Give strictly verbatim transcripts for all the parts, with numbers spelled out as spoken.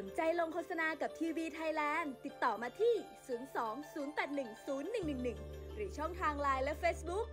นใจลงโฆษณากับทีวีไทยแลนด์ติดต่อมาที่ ศูนย์ สอง ศูนย์ แปด หนึ่ง ศูนย์ หนึ่ง หนึ่ง หนึ่ง หรือช่องทางไลน์และ Facebook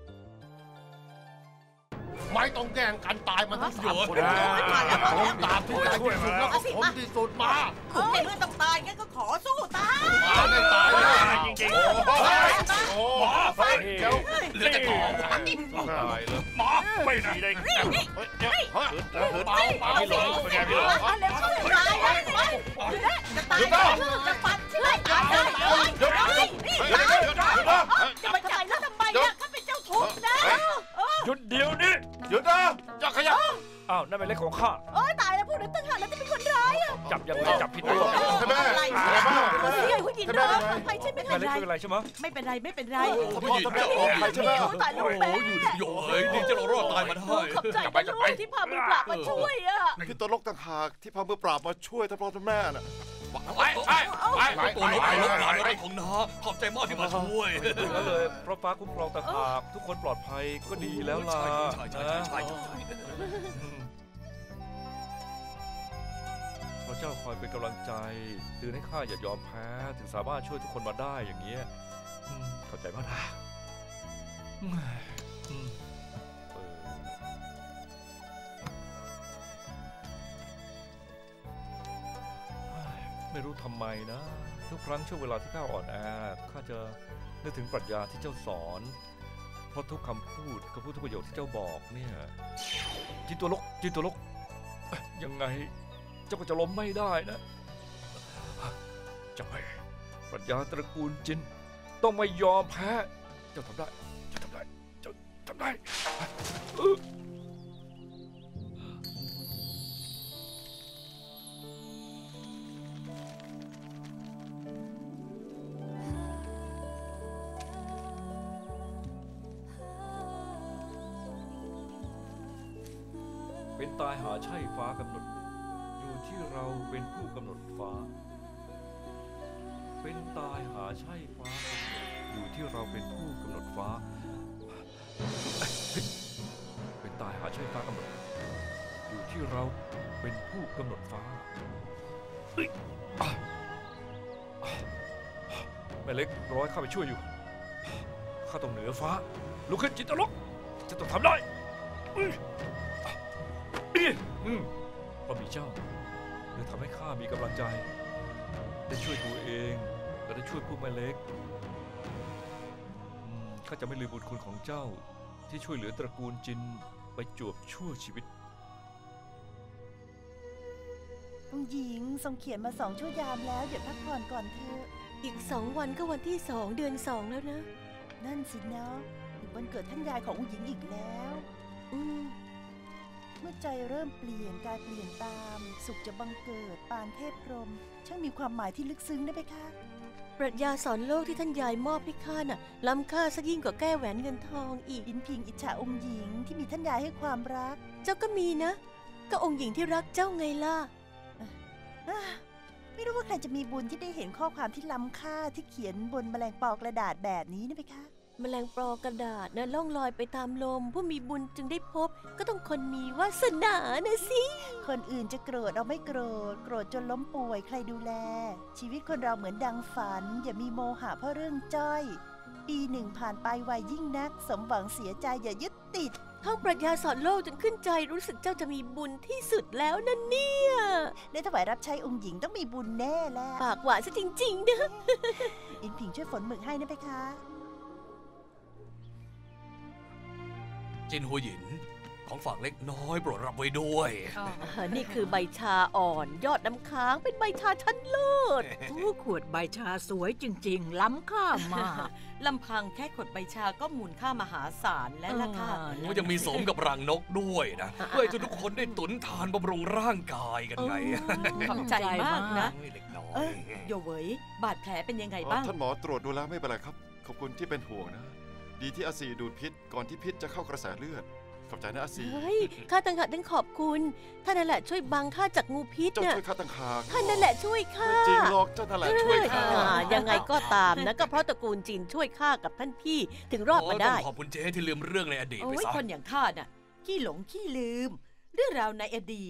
ไม่ต้องแย่งกันตายมันทั้งสามคนผมตามที่ใจที่สุดแล้วก็ผมที่สุดมาในเมื่อต้องตายงั้นก็ขอสู้ตายมาไม่ตายเลยจริงๆโอ้หมอเฮ้ยเดี๋ยวเหลือแต่ขอหวังตายเลยหมอไม่ดีเลยเฮ้ยเฮ้ยเฮ้ยเบาเบาพี่หลงเป็นไงพี่หลงตายเลยจะตายจะปัดใช่ไหมตายเลยเดี๋ยวจะมาจับแล้วทำไมเนี่ยข้าเป็นเจ้าทุกข์นะหยุดเดี๋ยวนี้หยุดนะจะขยับอ้าวนั่นเป็นเล็กของข้าโอ้ยตายแล้วพวกนั้นตั้งหากแล้วจะเป็นคนร้ายอ่ะจับยังไงจับผิดตัวใช่ไหมอะไรบ้างเสียผู้หญิงเนาะใครใช่ไม่เป็นไรไม่เป็นไรใช่ไหมไม่เป็นไรไม่เป็นไรผู้หญิงจะออกใครใช่ไหมตายแล้วแม่อยู่โย่เฮ้ยนี่จะเรารอดตายมาได้ขอบใจนะลูกที่พามือปราบมาช่วยอ่ะพี่ตัวลกต่างหากที่พามือปราบมาช่วยท่านพ่อท่านแม่น่ะไปไปไปตัวลกตัวลกหลานอะไรของน้าขอบใจมากที่มาช่วยแล้วเลยเพราะฟ้าคุ้มครองต่างหากทุกคนปลอดภัยก็ดีแล้วล่ะพระเจ้าคอยเป็นกำลังใจเตือนให้ข้าอย่ายอมแพ้ถึงสามารถช่วยทุกคนมาได้อย่างเงี้ยเข้าใจมากนะไม่รู้ทำไมนะทุกครั้งช่วงเวลาที่ข้าอ่อนแอข้าจะนึกถึงปรัชญาที่เจ้าสอนเพราะทุกคำพูดคำพูดทุกประโยคที่เจ้าบอกเนี่ยจิตตัวลกจิตตัวลกยังไงเจ้าก็จะล้มไม่ได้นะเจ้าไม่ปรัชญาตระกูลจินต้องไม่ยอมแพ้เจ้าทำได้เจ้าทำได้เจ้าทำได้เป็นตายหาใช่ฟ้ากำหนดอยู่ที่เราเป็นผู้กำหนดฟ้าเป็นตายหาใช่ฟ้าอยู่ที่เราเป็นผู้กำหนดฟ้าเป็นตายหาใช่ฟ้ากำหนดอยู่ที่เราเป็นผู้กำหนดฟ้าแม่เล็กร้อยข้าไปช่วยอยู่ข้าต้องเหนือฟ้าลุกขึ้นจิตตลกจะต้องทำได้เพราะมีเจ้าเลยทำให้ข้ามีกำลังใจได้ช่วยตัวเองและได้ช่วยผู้แม่เล็กข้าจะไม่ลืมบุญคุณของเจ้าที่ช่วยเหลือตระกูลจินไปจวบชั่วชีวิตองค์หญิงทรงเขียนมาสองชั่วยามแล้วหยุดพักผ่อนก่อนเถอะอีกสองวันก็วันที่สองเดือนสองแล้วนะนั่นสินะถึงวันเกิดท่านยายขององค์หญิงอีกแล้วอืมเมื่อใจเริ่มเปลี่ยนกายเปลี่ยนตามสุขจะบังเกิดปานเทพพรหมช่างมีความหมายที่ลึกซึ้งได้ไหมคะปรัชญาสอนโลกที่ท่านยายมอบให้ข้าน่ะล้ำค่าซะยิ่งกว่าแก้แหวนเงินทองอีกอินพิงอิจฉาองค์หญิงที่มีท่านยายให้ความรักเจ้าก็มีนะก็องค์หญิงที่รักเจ้าไงล่ะไม่รู้ว่าใครจะมีบุญที่ได้เห็นข้อความที่ล้ำค่าที่เขียนบนแมลงปอกระดาษแบบนี้นะไหมคะแมลงปอกระดาษนะล่องลอยไปตามลมผู้มีบุญจึงได้พบก็ต้องคนมีวาสนานะสิคนอื่นจะโกรธเราไม่โกรธโกรธจนล้มป่วยใครดูแลชีวิตคนเราเหมือนดังฝันอย่ามีโมหะเพราะเรื่องจ้อยปีหนึ่งผ่านไปไวยิ่งนักสมหวังเสียใจอย่ายึดติดท่องปรัชญาสอนโลกจนขึ้นใจรู้สึกเจ้าจะมีบุญที่สุดแล้วนั่นเนี่ยได้ถวายรับใช้องค์หญิงต้องมีบุญแน่แล้วปากหวานซะจริงๆนะอินผิงช่วยฝนหมึกให้นะเพคะจินหัวหยินของฝากเล็กน้อยโปรดรับไว้ด้วยนี่คือใบชาอ่อนยอดน้ำค้างเป็นใบชาชั้นเลิศผู้ขวดใบชาสวยจริงๆล้ำค่ามากลำพังแค่ขวดใบชาก็มูลค่ามหาศาลแล้วล่ะค่ะมันยังมีสมกับรังนกด้วยนะเพื่อให้ทุกคนได้ตุนทานบำรุงร่างกายกันไงขอบใจมากนะโยเวยบาดแผลเป็นยังไงบ้างท่านหมอตรวจดูแล้วไม่เป็นไรครับขอบคุณที่เป็นห่วงนะดีที่อาซีดูดพิษก่อนที่พิษจะเข้ากระแสเลือดขอบใจนะอาซีเฮ้ยข้าต่างหากต้องขอบคุณท่านนั่นแหละช่วยบังข้าจากงูพิษน่ะเจ้าช่วยข้าต่างหากท่านนั่นแหละช่วยข้าจริงหรอกเจ้านั่นแหละช่วยข้ายังไงก็ตามนะก็เพราะตระกูลจีนช่วยข้ากับท่านพี่ถึงรอดมาได้ขอบคุณเจ๊ที่ลืมเรื่องในอดีตไปซะคนอย่างข้าน่ะขี้หลงขี้ลืมเรื่องราวในอดีต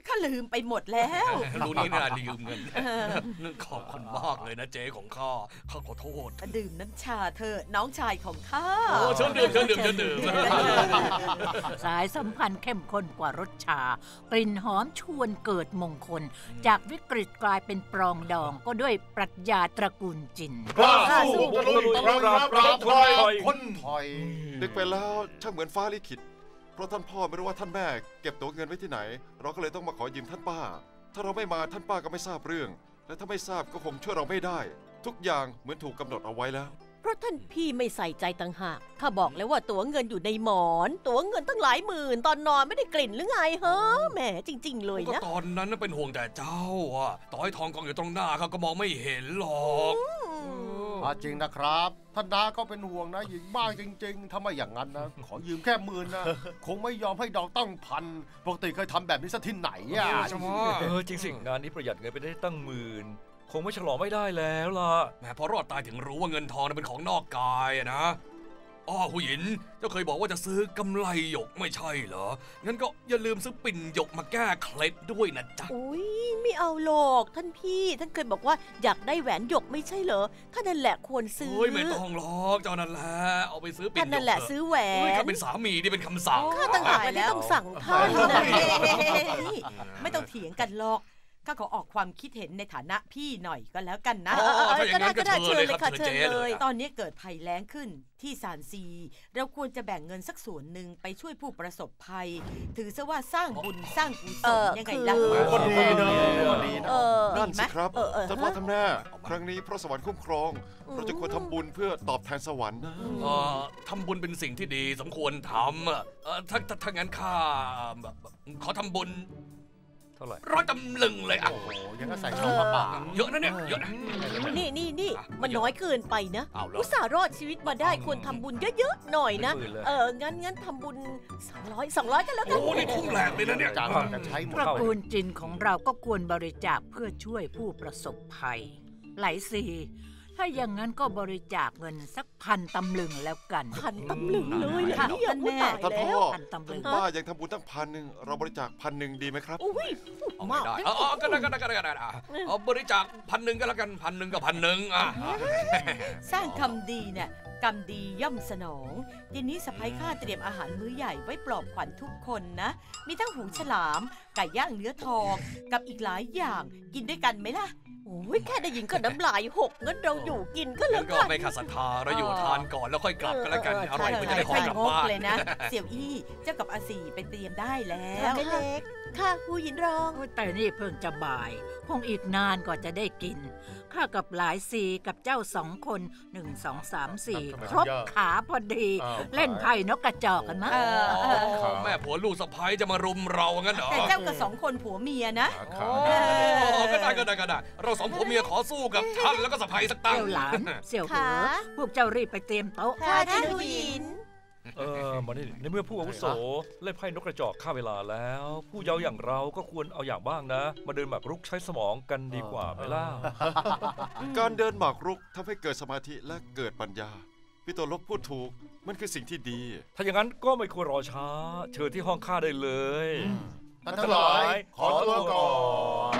ข้าลืมไปหมดแล้วรู้นี่น่าลืมเงินขอบคุณมากเลยนะเจ๊ของข้าข้าขอโทษดื่มน้ำชาเธอน้องชายของข้าโอ้เชิญดื่มเชิญดื่มเชิญดื่มสายสัมพันธ์เข้มข้นกว่ารสชากลิ่นหอมชวนเกิดมงคล จากวิกฤตกลายเป็นปรองดองก็ด้วยปรัชญาตระกูลจินกล้าสู้ตะลุยตะลุยปราบถอยคนถอยนึกไปแล้วช่างเหมือนฟ้าลิขิตเพราะท่านพ่อไม่รู้ว่าท่านแม่เก็บตัวเงินไว้ที่ไหนเราก็เลยต้องมาขอยืมท่านป้าถ้าเราไม่มาท่านป้าก็ไม่ทราบเรื่องและถ้าไม่ทราบก็คงช่วยเราไม่ได้ทุกอย่างเหมือนถูกกำหนดเอาไว้แล้วเพราะท่านพี่ไม่ใส่ใจต่างหากข้าบอกแล้วว่าตั๋วเงินอยู่ในหมอนตั๋วเงินตั้งหลายหมื่นตอนนอนไม่ได้กลิ่นหรือไงเฮ้อแหมจริงๆเลยนะก็ตอนนั้นเป็นห่วงแต่เจ้าอะต่อให้ทองกองอยู่ตรงหน้าเขาก็มองไม่เห็นหรอกจริงนะครับท่านดาก็เป็นห่วงนะหญิงบ้างจริงๆถ้าไม่อย่างนั้นนะขอยืมแค่หมื่นนะคงไม่ยอมให้ดอกตั้งพันปกติเคยทำแบบนี้ซะที่ไหนอ่ะเออจริงสิงานนี้ประหยัดเงินไปได้ตั้งหมื่นคงไม่ฉลองไม่ได้แล้วล่ะแหมพอรอดตายถึงรู้ว่าเงินทองเป็นของนอกกายนะอ้อหูหยินเจ้าเคยบอกว่าจะซื้อกำไรหยกไม่ใช่เหรองั้นก็อย่าลืมซื้อปิ่นหยกมาแก้เคล็ดด้วยนะจ๊ะอุ้ยไม่เอาหรอกท่านพี่ท่านเคยบอกว่าอยากได้แหวนหยกไม่ใช่เหรอท่านนั่นแหละควรซื้อโอ้ยไม่ต้องหรอกเจ้านั่นแหละเอาไปซื้อปิ่นหยกท่านนั่นแหละซื้อแหวนข้าเป็นสามีที่เป็นคำสั่งข้าตั้งหลายแล้วต้องสั่งท่านนะไม่ต้องเถียงกันหรอกข้าขอออกความคิดเห็นในฐานะพี่หน่อยก็แล้วกันนะก็ได้ก็ได้เชิญเลยค่ะเชิญเลยตอนนี้เกิดภัยแล้งขึ้นที่ซานซีเราควรจะแบ่งเงินสักส่วนหนึ่งไปช่วยผู้ประสบภัยถือซะว่าสร้างบุญสร้างกุศลยังไงล่ะคนดีนะนั่นสิครับท่านพ่อท่านแม่ครั้งนี้พระสวรรค์คุ้มครองเราจะควรทำบุญเพื่อตอบแทนสวรรค์นะทำบุญเป็นสิ่งที่ดีสมควรทำถ้าถ้างั้นข้าขอทำบุญเท่าไหร่ร้อยตำลึงเลยอ่ะโอ้โหยังก็ใส่ช่องผ้าป่าเยอะนะเนี่ยเยอะนะนี่นี่นี่มันน้อยเกินไปนะอุตส่าห์รอดชีวิตมาได้ควรทำบุญเยอะๆหน่อยนะเอองั้นงั้นทำบุญสองร้อยสองร้อยกันแล้วกันโอ้นี่ทุ่มแหลกเลยนะเนี่ยจานจะใช้หมดตระกูลจินของเราก็ควรบริจาคเพื่อช่วยผู้ประสบภัยไหลซีถ้าอย่างนั้นก็บริจาคเงินสักพันตำลึงแล้วกันพันตำลึงเลยเหรอท่านแม่ท่านพ่อท่านป้ายังทำบุญตั้งพันหนึ่งเราบริจาคพันหนึ่งดีไหมครับอุ้ยมากได้อ๋อก็ได้ก็ได้ก็ได้ก็ได้เอาบริจาคพันหนึ่งก็แล้วกันพันหนึ่งกับพันหนึ่งอ่ะสร้างคำดีเนี่ยกรรมดีย่อมสนองทีนี้สะพ้ายข้าเตรียมอาหารมื้อใหญ่ไว้ปลอบขวัญทุกคนนะมีทั้งหูฉลามไก่ย่างเนื้อทองกับอีกหลายอย่างกินด้วยกันไหมล่ะโอ้ยแค่ได้ยินก็น้ำลายหกงั้นเราอยู่กินก็แล้วกันก็ไม่ขาดศรัทธาเราอยู่ทานก่อนแล้วค่อยกลับกันแล้วกันอร่อยมันจะได้ขอกลับบ้านเลยนะเสี่ยวอี้เจ้ากับอาสีไปเตรียมได้แล้วเล็กค่ะหูหยินรองแต่นี่เพิ่งจะบ่ายคงอีกนานกว่าจะได้กินข้ากับหลายสีกับเจ้าสองคนหนึ่งสองสามสี่ครบขาพอดีเล่นไพ่นกกระจอกกันมั้งแม่ผัวลูกสะใภ้จะมารุมเรางั้นเหรอแต่เจ้ากับสองคนผัวเมียนะก็ได้ก็ได้ก็ได้เราสองผัวเมียขอสู้กับท่านแล้วก็สะใภ้สักตั้งเสี่ยวหลานเสี่ยวเหอพวกเจ้ารีบไปเตรียมโต๊ะค่ะท่านหูหยินเออมานี่ในเมื่อผู้อาวุโสเล่นไพ่นกกระจอกฆ่าเวลาแล้วผู้เยาว์อย่างเราก็ควรเอาอย่างบ้างนะมาเดินหมากรุกใช้สมองกันดีกว่าไหมล่ะการเดินหมากรุกทำให้เกิดสมาธิและเกิดปัญญาพี่ตัวลกพูดถูกมันคือสิ่งที่ดีถ้าอย่างนั้นก็ไม่ควรรอช้าเชิญที่ห้องข้าได้เลยท่านทั้งหลายขอตัวก่อน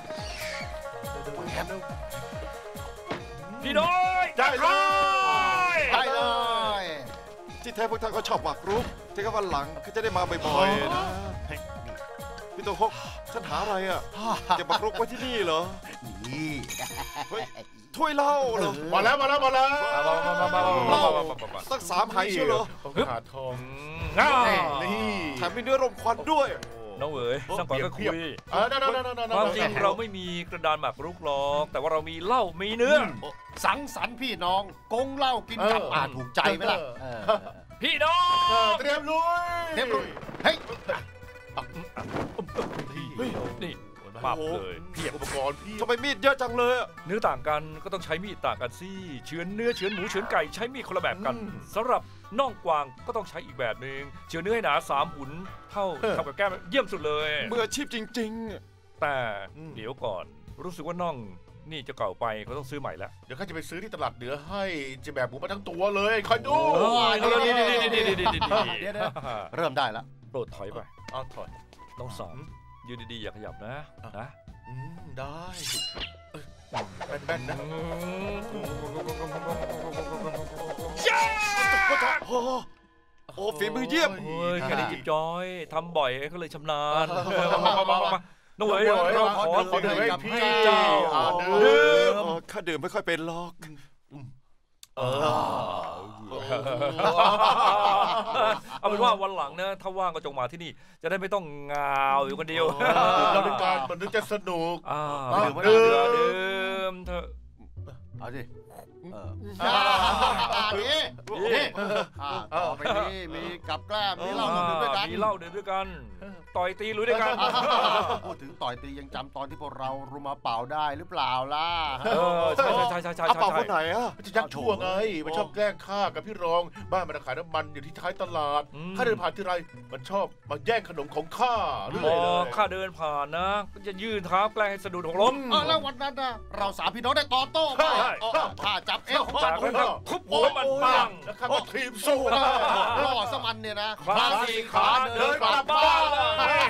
พี่น้อยได้เลยได้เลยที่แท้พวกท่านก็ชอบหมากรุกที่ก็วันหลังก็จะได้มาบ่อยๆนะพี่ตัวฮกฉันหาอะไรอ่ะจะหมากรุกไว้ที่นี่เหรอนี่เฮ้ยถ้วยเหล้าเหรอมาแล้วมาแล้วมาแล้วตั้งสามหายเชียวเหรอขาดทองนี่แถมมีเนื้อรมควันด้วยน้องเอ๋ยสร้างก่อนก็คุยความจริงเราไม่มีกระดานหมากรุกหรอกแต่ว่าเรามีเหล้ามีเนื้อสังสรรค์พี่น้องกงเหล้ากินกับอ่าถูกใจไหมล่ะพี่น้องเตรียมลุยเตรียมลุยเฮ้ยนี่ปับเลยเพียบอุปกรณ์พี่ทำไมมีดเยอะจังเลยเนื้อต่างกันก็ต้องใช้มีดต่างกันสิเฉือนเนื้อเฉือนหมูเฉือนไก่ใช้มีดคนละแบบกันสำหรับน่องกวางก็ต้องใช้อีกแบบนึงเฉือนเนื้อให้หนาสามหุ่นเท่าเท่ากับแก้มเยี่ยมสุดเลยมืออาชีพจริงๆแต่เดี๋ยวก่อนรู้สึกว่าน่องนี่จะเก่าไปก็ต้องซื้อใหม่แล้วเดี๋ยวข้าจะไปซื้อที่ตลาดเหนือให้จะแบบหมูมาทั้งตัวเลยคอยดูเริ่มได้แล้วโปรดถอยไปเอาถอยต้องสอนยืนดีๆอย่าขยับนะนะอืมได้แม่นๆนะโอ้โอ้ฝีมือเยี่ยมเฮ้ยแค่นี้จิบจอยทำบ่อยก็เลยชำนาญมามามามาหน่วยเราขอขอดื่มให้พี่เจ้าดื่มข้าดื่มไม่ค่อยเป็นหรอกเออเอาเป็นว่าวันหลังนะถ้าว่างก็จงมาที่นี่จะได้ไม่ต้องงาวอยู่คนเดียวเราเป็นการมันจะสนุกอ่าดื่มดื่มเถอะเอาดิเอออ่านี่นี่อ่าต่อไปนี้มีกับแกล้มมีเหล้าดื่มด้วยกันมีเหล้าดื่มด้วยกัน ต่อยตีลุยด้วยกันพูดถึงต่อยตียังจำตอนที่พวกเรารุมมาเป่าได้หรือเปล่าล่ะเออใช่ใช่ใช่ใช่อาใช่เป่าคนไหนอ่ะมันจะยักชั่วไงมันชอบแกล้งข้ากับพี่รองบ้านมันขายน้ำมันอยู่ที่ท้ายตลาดข้าเดินผ่านที่ไรมันชอบมาแย่งขนมของข้าเรื่พออยเลยข้าเดินผ่านนะก็จะยื่นเท้าแกล้งให้สะดุดหกล้มเออแล้ววันนั้นนะเราสามพี่น้องได้ต่อโต้ไปข้าจับเอวของมันจากนั้นก็ทุบหัวมันปังแล้วข้าก็ทีมสู้นะล่อสมันเนี่ยนะคลาสี่ขาเดินกลับบ้านเลย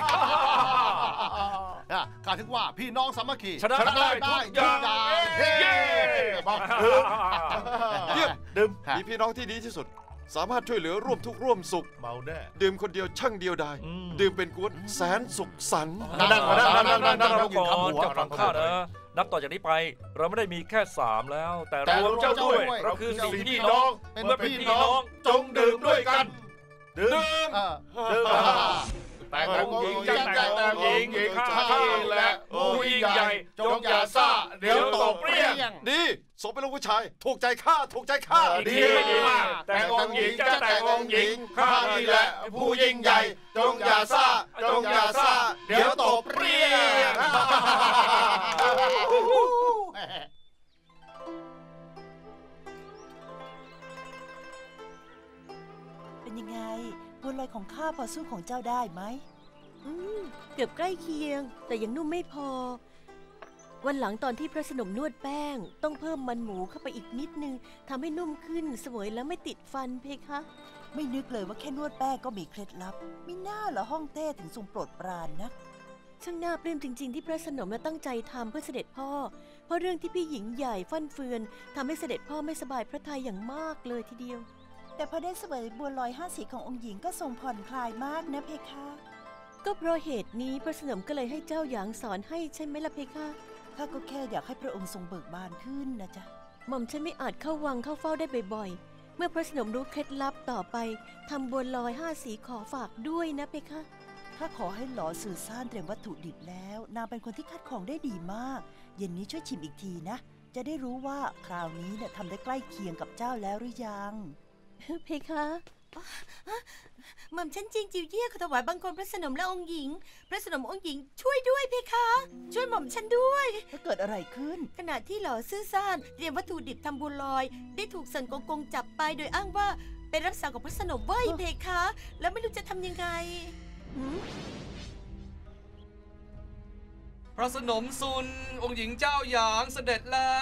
กล่าวถึงว่าพี่น้องสามัคคีชนะได้ทุกอย่างเฮ้มาดื่มเยี่ยมดื่มมีพี่น้องที่ดีที่สุด สามารถช่วยเหลือร่วมทุกข์ร่วมสุขเมาแน่ดื่มคนเดียวช่างเดียวดายอืมดื่มเป็นกวนแสนสุขสันต์นั่งมานั่งนั่งนั่งนั่งเราก่อนกับฝั่งข้านะนับต่อจากนี้ไป เราไม่ได้มีแค่สามแล้ว แต่รวมเจ้าด้วย เราคือสี่พี่น้องเมื่อเป็นพี่น้องจงดื่มด้วยกันดื่มดื่มดื่มแต่งองค์หญิงจะแต่งองค์หญิงข้าและผู้ยิ่งใหญ่จงอย่าซ่าเดี๋ยวตกเปรี้ยงดีสมเป็นลูกผู้ชาย ถูกใจข้าถูกใจข้าดีดีมากแต่งองค์หญิงจะแต่งองค์หญิงข้านี่แหละผู้ยิ่งใหญ่จงอย่าซ่าจงอย่าซ่าเดี๋ยวตกเปรี้ยงเป็นยังไงบัวลอยของข้าพอสู้ของเจ้าได้ไหมอืมเกือบใกล้เคียง แต่ยังนุ่มไม่พอ วันหลังตอนที่พระสนมนวดแป้ง ต้องเพิ่มมันหมูเข้าไปอีกนิดนึงทำให้นุ่มขึ้นเสวยแล้วไม่ติดฟันเพคะไม่นึกเลยว่าแค่นวดแป้งก็มีเคล็ดลับมิน่าเหรอห้องเต้ถึงทรงโปรดปรานนักช่างน่าปลื้มจริง ๆ ที่พระสนมน่ะตั้งใจทำเพื่อเสด็จพ่อ เพราะเรื่องที่พี่หญิงใหญ่ฟั่นเฟือนทำให้เสด็จพ่อไม่สบายพระทัยอย่างมากเลยทีเดียวแต่พอได้เสวยบัวลอยห้าสีขององค์หญิงก็ทรงผ่อนคลายมากนะเพคะก็เพราะเหตุนี้พระสนมก็เลยให้เจ้าหยางสอนให้ใช่ไหมล่ะเพคะข้าก็แค่อยากให้พระองค์ทรงเบิกบานขึ้นนะจ๊ะหม่อมฉันไม่อาจเข้าวังเข้าเฝ้าได้บ่อยๆ เมื่อพระสนมรู้เคล็ดลับต่อไปทำบัวลอยห้าสีขอฝากด้วยนะเพคะข้าขอให้หลอสื่อซ่านเตรียมวัตถุดิบแล้วนางเป็นคนที่คัดของได้ดีมาก เย็นนี้ช่วยชิมอีกทีนะ จะได้รู้ว่าคราวนี้เนี่ยทำได้ใกล้เคียงกับเจ้าแล้วหรือยังเพคะหม่อมฉันจริงจิวเยี่ยขอถวายบังคมพระสนมและองค์หญิง พระสนมองค์หญิงช่วยด้วยเพคะ ช่วยหม่อมฉันด้วยแล้วเกิดอะไรขึ้นขณะที่หล่อซื่อซ่านเตรียมวัตถุดิบทำบัวลอย ได้ถูกเซินกงกงจับไปโดยอ้างว่าเป็นรับสั่งของพระสนมเว้ยเพคะ แล้วไม่รู้จะทำยังไงพระสนมซุนองค์หญิงเจ้าหยางเสด็จแล้ว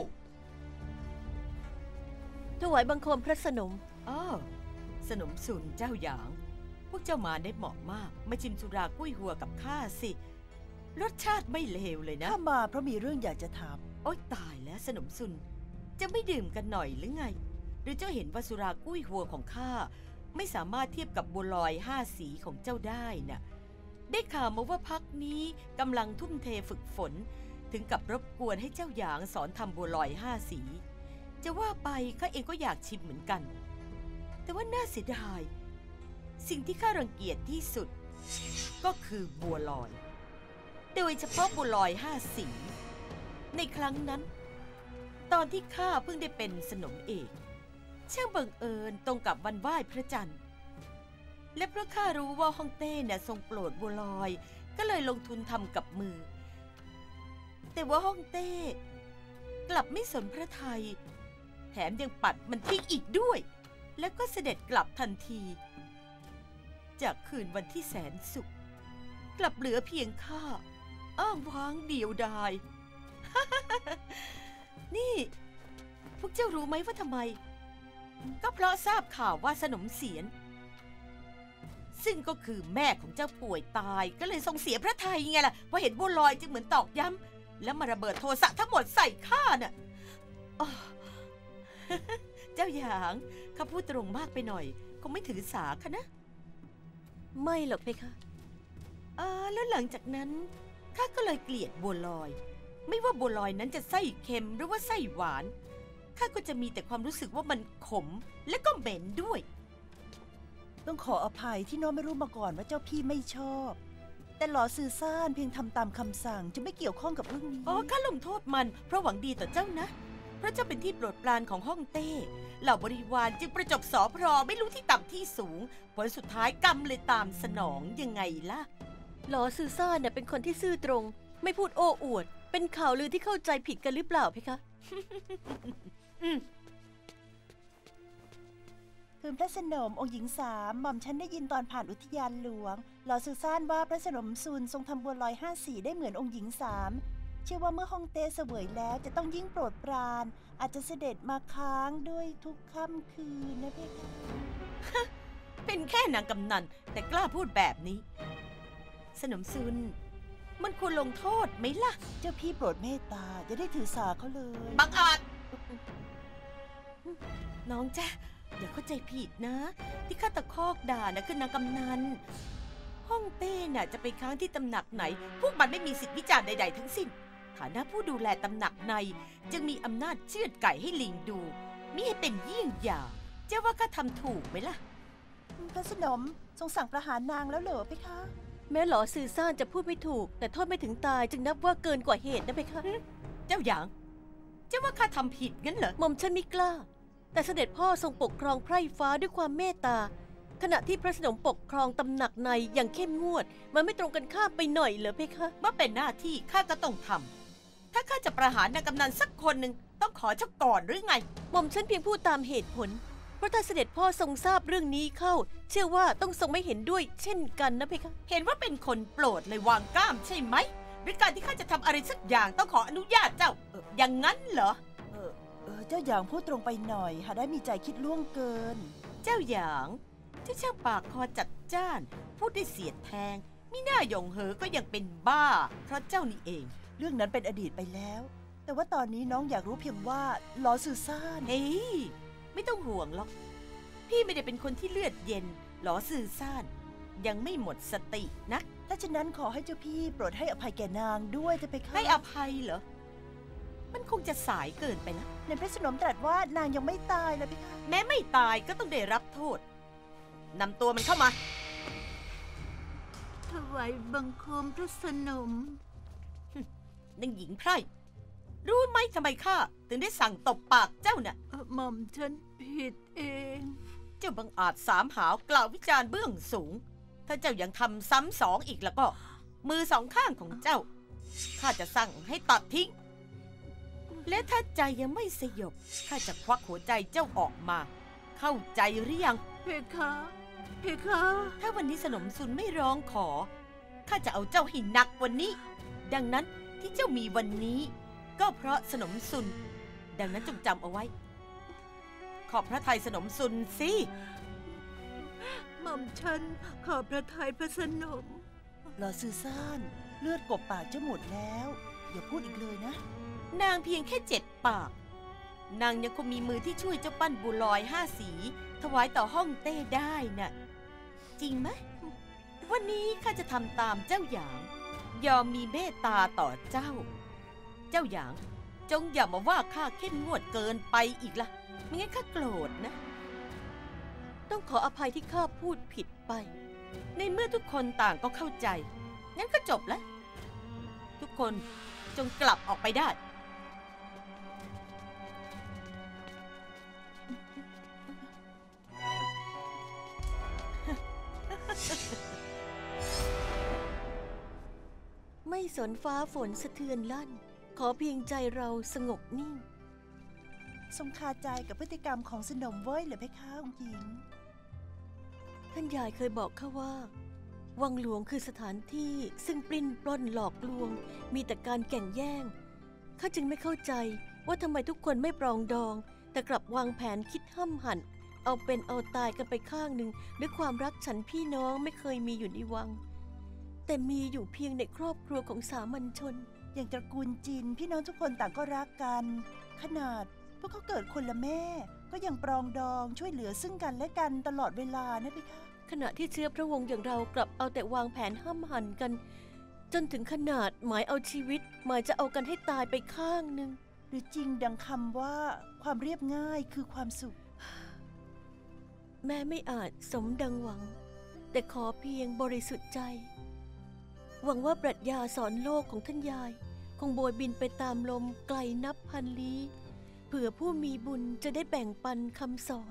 ถวายบังคมพระสนมอ้อสนมสุนเจ้าหยาง พวกเจ้ามาได้เหมาะมาก มาชิมสุรากุ้ยหัวกับข้าสิ รสชาติไม่เลวเลยนะข้ามาเพราะมีเรื่องอยากจะถามโอ๊ยตายแล้วสนมสุน จะไม่ดื่มกันหน่อยหรือไง หรือเจ้าเห็นว่าสุรากุ้ยหัวของข้าไม่สามารถเทียบกับบัวลอยห้าสีของเจ้าได้น่ะ ได้ข่าวมาว่าพักนี้กำลังทุ่มเทฝึกฝน ถึงกับรบกวนให้เจ้าหยางสอนทำบัวลอยห้าสี จะว่าไปข้าเองก็อยากชิมเหมือนกัน แต่ว่าน่าเสียดาย สิ่งที่ข้ารังเกียจที่สุด ก็คือบัวลอย โดยเฉพาะบัวลอยห้าสี ในครั้งนั้น ตอนที่ข้าเพิ่งได้เป็นสนมเอกช่างบังเอิญตรงกับวันไหว้พระจันทร์ และเพราะข้ารู้ว่าฮ่องเต้เนี่ยทรงโปรดบัวลอยก็เลยลงทุนทำกับมือ แต่ว่าฮ่องเต้กลับไม่สนพระทัยแถมยังปัดมันทิ้งอีกด้วย แล้วก็เสด็จกลับทันที จากคืนวันที่แสนสุข กลับเหลือเพียงข้าอ้างว้างเดียวดาย นี่ พวกเจ้ารู้ไหมว่าทำไม ก็เพราะทราบข่าวว่าสนมเสียนซึ่งก็คือแม่ของเจ้าป่วยตายก็เลยทรงเสียพระทัยไงล่ะพอเห็นบัวลอยจึงเหมือนตอกย้ำแล้วมาระเบิดโทสะทั้งหมดใส่ข้าน่ะ เจ้าหยางข้าพูดตรงมากไปหน่อยคงไม่ถือสาค่ะนะไม่หรอกเพคะอ่าแล้วหลังจากนั้นข้าก็เลยเกลียดบัวลอย ไม่ว่าบัวลอยนั้นจะไส้เค็มหรือว่าไส้หวานข้าก็จะมีแต่ความรู้สึกว่ามันขมและก็เหม็นด้วยต้องขออภัยที่น้องไม่รู้มาก่อนว่าเจ้าพี่ไม่ชอบ แต่หลอสื่อซ่านเพียงทำตามคำสั่งจะไม่เกี่ยวข้องกับเรื่องนี้อ๋อข้าลงโทษมันเพราะหวังดีต่อเจ้านะเพราะเจ้าเป็นที่โปรดปรานของฮ่องเต้เหล่าบริวารจึงประจบสอพรไม่รู้ที่ต่ำที่สูงผลสุดท้ายกรรมเลยตามสนองยังไงล่ะหลอซือซ่านเนี่ยเป็นคนที่ซื่อตรง ไม่พูดโอ้อวด เป็นข่าวลือที่เข้าใจผิดกันหรือเปล่าเพคะอืมคืนพระสนมองค์หญิงสามหม่อมฉันได้ยินตอนผ่านอุทยานหลวงหลอสื่อซ่านว่าพระสนมซุนทรงทำบัวลอยห้าสีได้เหมือนองค์หญิงสามเชื่อว่าเมื่อฮ่องเต้เสวยแล้วจะต้องยิ่งโปรดปรานอาจจะเสด็จมาค้างด้วยทุกค่ำคืนนะเพคะเป็นแค่นางกำนันแต่กล้าพูดแบบนี้สนมซุนมันควรลงโทษไหมล่ะเจ้าพี่โปรดเมตตาจะได้ถือสาเขาเลยบังอาจน้องจ้ะอย่าเข้าใจผิดนะ ที่ข้าตะคอกด่านะคือนางกำนันฮ่องเต้น่ะจะไปค้างที่ตำหนักไหน พวกมันไม่มีสิทธิวิจารณ์ใดๆทั้งสิ้นฐานะผู้ดูแลตำหนักในจึงมีอำนาจเชือดไก่ให้ลิงดูมิให้เป็นเยี่ยงอย่างเจ้าว่าข้าทำถูกไหมล่ะพระสนมทรงสั่งประหารนางแล้วเหรอเพคะแม้หลอซือซ่านจะพูดไม่ถูก แต่โทษไม่ถึงตายจึงนับว่าเกินกว่าเหตุนะเพคะเจ้าหยางเจ้าว่าข้าทำผิดงั้นเหรอหม่อมฉันไม่กล้า แต่เสด็จพ่อทรงปกครองไพร่ฟ้าด้วยความเมตตาขณะที่พระสนมปกครองตำหนักในอย่างเข้มงวดมันไม่ตรงกันข้ามไปหน่อยเหรอเพคะเมื่อเป็นหน้าที่ข้าก็ต้องทำถ้าข้าจะประหารนางกำนันสักคนหนึ่งต้องขอเจ้าก่อนหรือไงหม่อมฉันเพียงพูดตามเหตุผลเพราะถ้าเสด็จพ่อทรงทราบเรื่องนี้เข้า เชื่อว่าต้องทรงไม่เห็นด้วยเช่นกันนะเพคะเห็นว่าเป็นคนโปรดเลยวางกล้ามใช่ไหมหรือการที่ข้าจะทำอะไรสักอย่างต้องขออนุญาตเจ้าเอออย่างนั้นเหรอเออเออเจ้าหยางพูดตรงไปหน่อยหาได้มีใจคิดล่วงเกินเจ้าหยางเจ้าช่างปากคอจัดจ้านพูดได้เสียดแทงมิน่าหยงเหอก็ยังเป็นบ้าเพราะเจ้านี่เองเรื่องนั้นเป็นอดีตไปแล้ว แต่ว่าตอนนี้น้องอยากรู้เพียงว่าหลอสื่อซ่านเฮ้ยไม่ต้องห่วงหรอกพี่ไม่ได้เป็นคนที่เลือดเย็นหลอสื่อซ่านยังไม่หมดสตินะถ้าฉะนั้นขอให้เจ้าพี่โปรดให้อภัยแก่นางด้วยจะไปค่ะให้อภัยเหรอมันคงจะสายเกินไปแล้วในพระสนมตรัสว่านางยังไม่ตายนะพี่คะแม้ไม่ตายก็ต้องได้รับโทษนำตัวมันเข้ามาถวายบังคมพระสนมนางหญิงไพร่รู้ไหมทำไมข้าถึงได้สั่งตบปากเจ้าน่ะหม่อมฉันผิดเองเจ้าบังอาจสามหาวกล่าววิจารณ์เบื้องสูง ถ้าเจ้ายังทำซ้ำสองอีกแล้วก็ มือสองข้างของเจ้าข้าจะสั่งให้ตัดทิ้งและถ้าใจยังไม่สยบข้าจะควักหัวใจเจ้าออกมา เข้าใจหรือยังเพคะเพคะถ้าวันนี้สนมซุนไม่ร้องขอข้าจะเอาเจ้าให้หนักกว่านี้ ดังนั้นที่เจ้ามีวันนี้ก็เพราะสนมซุนดังนั้นจงจำเอาไว้ขอบพระทัยสนมซุนสิหม่อมฉันขอบพระทัยพระสนมหลอสื่อซ่านเลือดกบปากเจ้าหมดแล้วอย่าพูดอีกเลยนะนางเพียงแค่เจ็ดปากนางยังคงมีมือที่ช่วยเจ้าปั้นบัวลอยห้าสีถวายต่อฮ่องเต้ได้น่ะจริงไหมวันนี้ข้าจะทำตามเจ้าหยางยอมมีเมตตาต่อเจ้า เจ้าหยางจงอย่ามาว่าข้าเข้มงวดเกินไปอีกละไม่งั้นข้าโกรธนะต้องขออภัยที่ข้าพูดผิดไปในเมื่อทุกคนต่างก็เข้าใจงั้นก็จบแล้วทุกคนจงกลับออกไปได้ไม่สนฟ้าฝนสะเทือนลั่น ขอเพียงใจเราสงบนิ่งทรงคาใจกับพฤติกรรมของสนมเว้ยเหรือเพคะองค์หญิงท่านยายเคยบอกข้าว่า วังหลวงคือสถานที่ซึ่งปลิ้นปล้นหลอกลวง มีแต่การแก่งแย่งข้าจึงไม่เข้าใจว่าทำไมทุกคนไม่ปรองดอง แต่กลับวางแผนคิดห้ำหั่นเอาเป็นเอาตายกันไปข้างหนึ่งด้วยความรักฉันพี่น้องไม่เคยมีอยู่ในวัง แต่มีอยู่เพียงในครอบครัวของสามัญชนอย่างตระกูลจินพี่น้องทุกคนต่างก็รักกัน ขนาดพวกเขาเกิดคนละแม่ก็ยังปรองดองช่วยเหลือซึ่งกันและกันตลอดเวลานะพี่คะขณะที่เชื้อพระวงศ์อย่างเรากลับเอาแต่วางแผนห้ามหันกันจนถึงขนาดหมายเอาชีวิตหมายจะเอากันให้ตายไปข้างหนึ่งหรือจริงดังคำว่าความเรียบง่ายคือความสุขแม่ไม่อาจสมดังหวังแต่ขอเพียงบริสุทธิ์ใจหวังว่าปรัชญาสอนโลกของท่านยายคงโบยบินไปตามลมไกลนับพันลี้เผื่อผู้มีบุญจะได้แบ่งปันคำสอน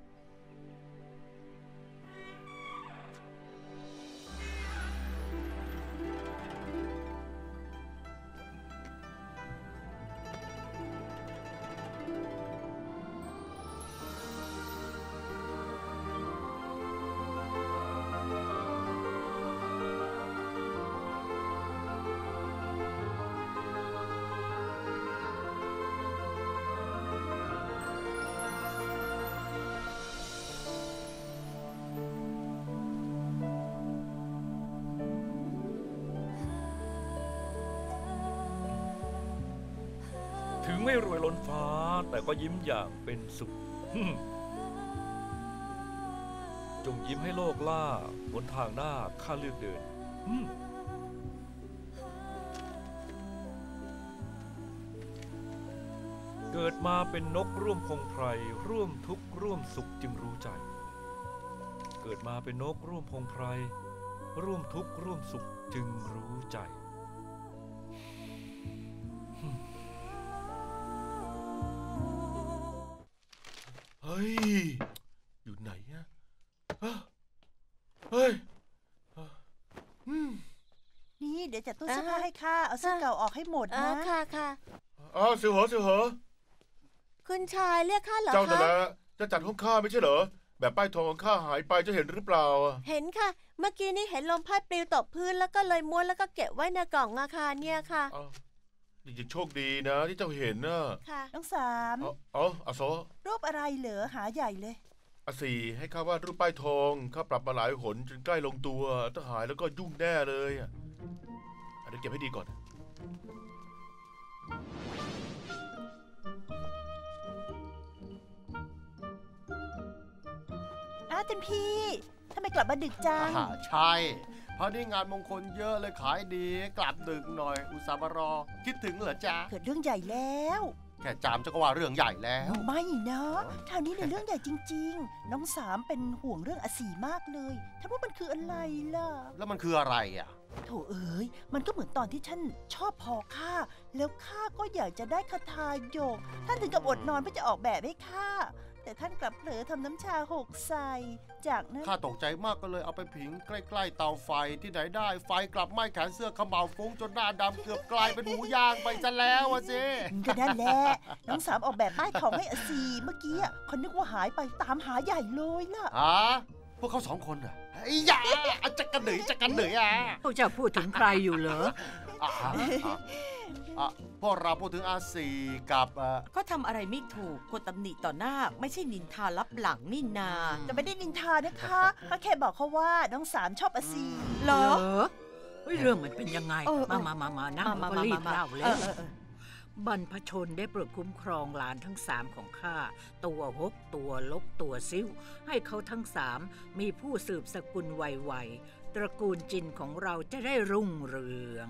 ถึงไม่รวยล้นฟ้าแต่ก็ยิ้มอย่างเป็นสุข จงยิ้มให้โลกล่าบนทางหน้าข้าเลือกเดิน เกิดมาเป็นนกร่วมพงไพรร่วมทุกข์ร่วมสุขจึงรู้ใจ เกิดมาเป็นนกร่วมพงไพรร่วมทุกข์ร่วมสุขจึงรู้ใจเฮ้ยอยู่ไหนอะเฮ้ยนี่เดี๋ยวจัดตู้เสื้อผ้าให้ข้าเอาเสื้อเก่าออกให้หมดนะค่ะค่ะอ้าวสิวเหรอสิวเหรอคุณชายเรียกข้าเหรอคะเจ้าแต่ละจะจัดห้องข้าไม่ใช่เหรอแบบป้ายทองของข้าหายไปจะเห็นหรือเปล่าเห็นค่ะเมื่อกี้นี้เห็นลมพัดปลิวตกพื้นแล้วก็เลยม้วนแล้วก็เก็บไว้ในกล่องอาคารเนี่ยค่ะจริงๆโชคดีนะที่เจ้าเห็นนะค่ะน้องสามอ๋ออาโซรูปอะไรเหรอหาใหญ่เลยอาสี่ให้ข้าวาดรูปป้ายทองข้าปรับมาหลายหนจนใกล้ลงตัวถ้าหายแล้วก็ยุ่งแน่เลยอ่ะเดี๋ยวเก็บให้ดีก่อนอ้าวท่านพี่ทำไมกลับมาดึกจังใช่เพราะนี่งานมงคลเยอะเลยขายดีกลับดึกหน่อยอุตส่าห์มารอคิดถึงเหรอจ๊ะเกิดเรื่องใหญ่แล้วแค่จามจะก็ว่าเรื่องใหญ่แล้วไม่นะคราวนี้ในเรื่องใหญ่จริงๆน้องสามเป็นห่วงเรื่องอาศีมากเลยท่านว่ามันคืออะไรล่ะแล้วมันคืออะไรอ่ะโถเอ๋ยมันก็เหมือนตอนที่ท่านชอบพอข้าแล้วข้าก็อยากจะได้คาถาหยกท่านถึงกับอดนอนเพื่อจะออกแบบให้ข้าแต่ท่านกลับเผลอทำน้ำชาหกใส่จากนั้นข้าตกใจมากก็เลยเอาไปผิงใกล้ๆเตาไฟที่ไหนได้ไฟกลับไหม้แขนเสื้อขมเหลาฟุ้งจนหน้าดำเกือบกลายเป็นหมูย่างไปซะแล้วอะสิก็นั่นแหละน้องสามออกแบบป้ายทองให้อาซีเมื่อกี้คนนึกว่าหายไปตามหาใหญ่เลยล่ะอ๋อพวกเขาสองคนอะไอ้ยาจักกันเหนื่อยจักกันเหนื่อยอ่ะพวกเจ้าพูดถึงใครอยู่เหรอพวกเราพูดถึงอาซีกับก็ทำอะไรไม่ถูกคนตำหนิต่อหน้าไม่ใช่นินทาลับหลังนี่นาแต่ไม่ได้นินทานะคะก็แค่บอกเขาว่าน้องสามชอบอาซีเหรอเรื่องมันเป็นยังไงมามามามานั่งก็รีบเล่าเลยบรรพชนได้โปรดคุ้มครองหลานทั้งสามของข้าตัวหกตัวลกตัวซิ้วให้เขาทั้งสามมีผู้สืบสกุลไวๆตระกูลจินของเราจะได้รุ่งเรือง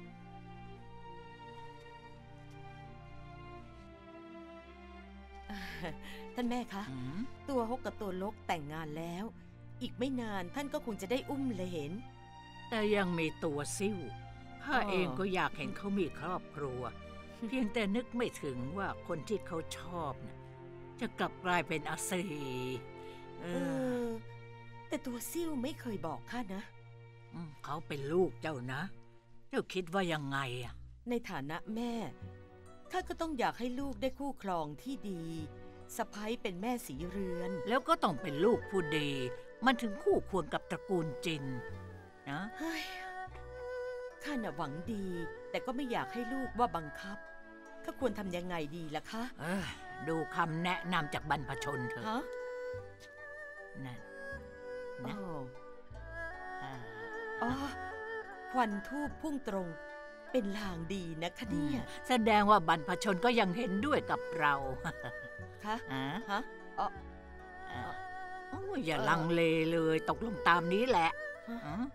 ท่านแม่คะตัวฮกกับตัวลกแต่งงานแล้วอีกไม่นานท่านก็คงจะได้อุ้มเหลนแต่ยังมีตัวซิ่วข้าเองก็อยากเห็นเขามีครอบครัวเพียงแต่นึกไม่ถึงว่าคนที่เขาชอบนะจะกลับกลายเป็นอาซีเออแต่ตัวซิ่วไม่เคยบอกข้านะเขาเป็นลูกเจ้านะเจ้าคิดว่ายังไงอะในฐานะแม่ข้าก็ต้องอยากให้ลูกได้คู่ครองที่ดีสะใภ้เป็นแม่สีเรือนแล้วก็ต้องเป็นลูกผู้ดีมันถึงคู่ควรกับตระกูลจินนะข้าน่ะหวังดีแต่ก็ไม่อยากให้ลูกว่าบังคับข้าควรทำยังไงดีล่ะคะดูคำแนะนำจากบรรพชนเถอะนั่นอ้านะวอ่าอ๋อควันทูบพุ่งตรง เป็นลางดีนะคะเนี่ยแสดงว่าบรรพชนก็ยังเห็นด้วยกับเราคะอ่าฮะอ๋ออ่าโอ้ยอย่าลังเลเลยตกลงตามนี้แหละอ่าก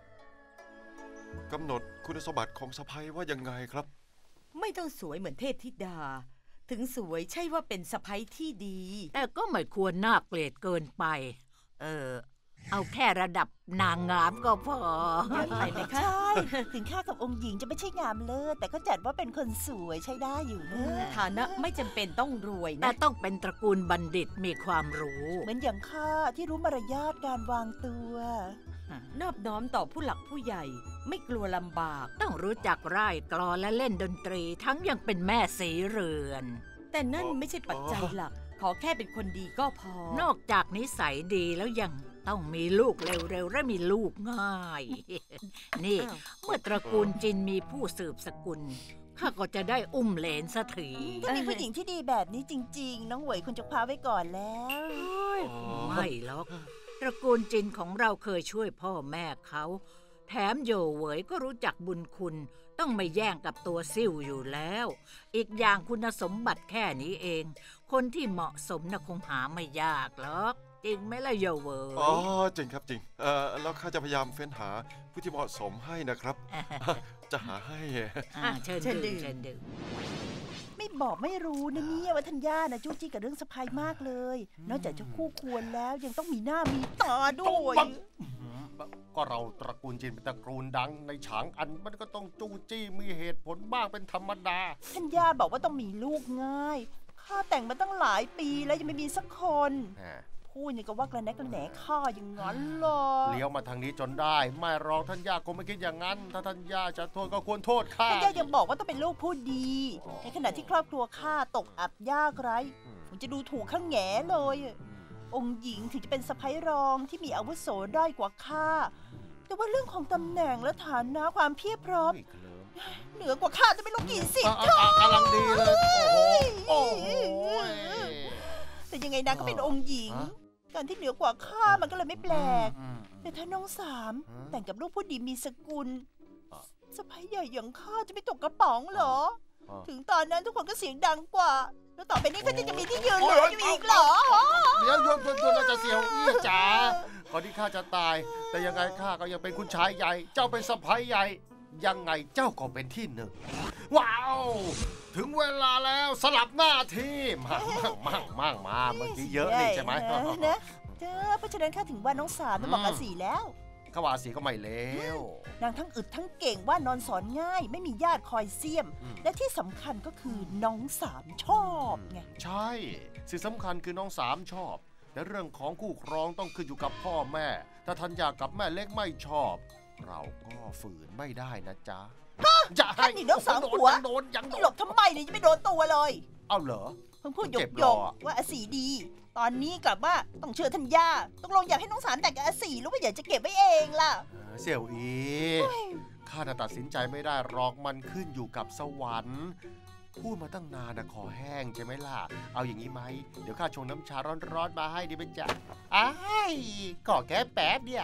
ำหนดคุณสมบัติของสะใภ้ว่ายังไงครับไม่ต้องสวยเหมือนเทพธิดา ถึงสวยใช่ว่าเป็นสะใภ้ที่ดีแต่ก็ไม่ควรน่าเกลียดเกินไป เออ เอาแค่ระดับนางงามก็พอเยอะไปไหมคะใช่ ถึงข้ากับองค์หญิงจะไม่ใช่งามเลิศแต่ก็จัดว่าเป็นคนสวยใช้ได้อยู่นะฐานะไม่จำเป็นต้องรวยแต่นะต้องเป็นตระกูลบัณฑิตมีความรู้เหมือนอย่างข้าที่รู้มารยาทการวางตัวนอบน้อมต่อผู้หลักผู้ใหญ่ ไม่กลัวลำบากต้องรู้จักร่ายกลอนและเล่นดนตรี ทั้งยังเป็นแม่สีเรือนแต่นั่นไม่ใช่ปัจจัยหลัก ขอแค่เป็นคนดีก็พอนอกจากนิสัยดีแล้วยังต้องมีลูกเร็วๆและมีลูกง่าย นี่อ้าวเมื่อตระกูลจินมีผู้สืบสกุลข้าก็จะได้อุ้มเหลนสักทีถ้ามีผู้หญิงที่ดีแบบนี้จริง ๆ น้องเหวยคุณจะคว้าไว้ก่อนแล้วไม่หรอก ตระกูลจินของเราเคยช่วยพ่อแม่เขา แถมโยเหวยก็รู้จักบุญคุณ ต้องไม่แย่งกับตัวซิ่วอยู่แล้ว อีกอย่างคุณสมบัติแค่นี้เอง คนที่เหมาะสมน่ะคงหาไม่ยากหรอกจริงไหมล่ะโยเหวยอ๋อจริงครับจริงเอ่อแล้วข้าจะพยายามเฟ้นหาผู้ที่เหมาะสมให้นะครับ จะหาให้อ่าเชิญเชิญดื่ดื่มมเชิญดื่มไม่บอกไม่รู้นะเนี่ยว่าธัญญานะจู้จี้กับเรื่องสะพายมากเลย นอกจากจะคู่ควรแล้วยังต้องมีหน้ามีตาด้วยก็เราตระกูลจีนเป็นตระกูลดังในฉางอันมันก็ต้องจู้จี้มีเหตุผลบ้างเป็นธรรมดาธัญญาบอกว่าต้องมีลูกง่ายข้าแต่งมาตั้งหลายปีแล้วยังไม่มีสักคน พูดอย่างกับว่ากระแนกกระแหนข้าอย่างนั้นหรอเลี้ยวมาทางนี้จนได้ ไม่รองท่านย่าคงไม่คิดอย่างนั้น ถ้าท่านย่าจะโทษก็ควรโทษข้าธัญญายังบอกว่าต้องเป็นลูกผู้ดี ในขณะที่ครอบครัวข้าตกอับยากไร้ผมจะดูถูกข้างแง่เลย องค์หญิงถึงจะเป็นสะใภ้รองที่มีอาวุโสด้อยกว่าข้าแต่ว่าเรื่องของตำแหน่งและฐานะความเพียบพร้อม เหนือกว่าข้าจะไม่รู้กี่สิบอ่ะอ่ะกำลังดีเลย โอ้โหแต่ยังไงนางก็เป็นองค์หญิงฮะการที่เหนือกว่าข้ามันก็เลยไม่แปลก แต่ถ้าน้องสามฮะแต่งกับลูกผู้ดีมีสกุลอ่ะสะใภ้ใหญ่อย่างข้าจะไม่ตกกระป๋องเหรออ่ะถึงตอนนั้นทุกคนก็เสียงดังกว่า แล้วต่อไปนี้ก็จะจะมีที่ยืนโอ้เหยลืออยู่อีกเหรอเดี๋ยวโยนโยนโยนแล้วจะเสียวอี้จ๋าก่อนที่ข้าจะตาย แต่ยังไงข้าก็ยังเป็นคุณชายใหญ่ เจ้าเป็นสะใภ้ใหญ่ ยังไงเจ้าก็เป็นที่หนึ่ง ว้าว ถึงเวลาแล้วสลับหน้าที่มั่งมั่งมั่งมั่งมาเมื่อกี้เยอะนี่ใช่ไหมนะเจ้าเพราะฉะนั้นข้าถึงว่าน้องสามต้องบอกอาสีแล้วข้าวาสีก็ไม่เลวนางทั้งอึดทั้งเก่งว่านอนสอนง่าย ไม่มีญาติคอยเสียมอืมและที่สำคัญก็คือน้องสามชอบไงใช่ สิ่งสำคัญคือน้องสามชอบ แต่เรื่องของคู่ครองต้องขึ้นอยู่กับพ่อแม่ ถ้าทันยากับแม่เล็กไม่ชอบ เราก็ฝืนไม่ได้นะจ๊ะจะให้ท่านนี่น้องสามหัวยังโดนยังโดหลนบทำไมเนี่ยจะไม่โดนตัวเลยเอาเหรอเพิ่งพูดหยเจ็กบหยรกออะว่าอาสีดี ตอนนี้กลับว่าต้องเชื่อธัญญาต้องลงอยากให้น้องสามแต่งกับอาสีหรือว่าอยากจะเก็บไว้เองล่ะเสี่ยวอีข้าน่ะตัดสินใจไม่ได้หรอกมันขึ้นอยู่กับสวรรค์ พูดมาตั้งนานนะคอแห้งใช่ไหมล่ะ เอาอย่างนี้ไหม เดี๋ยวข้าชงน้ำชาร้อนๆมาให้ดีไหมจ๊ะอ้ายก็แค่แป๊บเนี่ย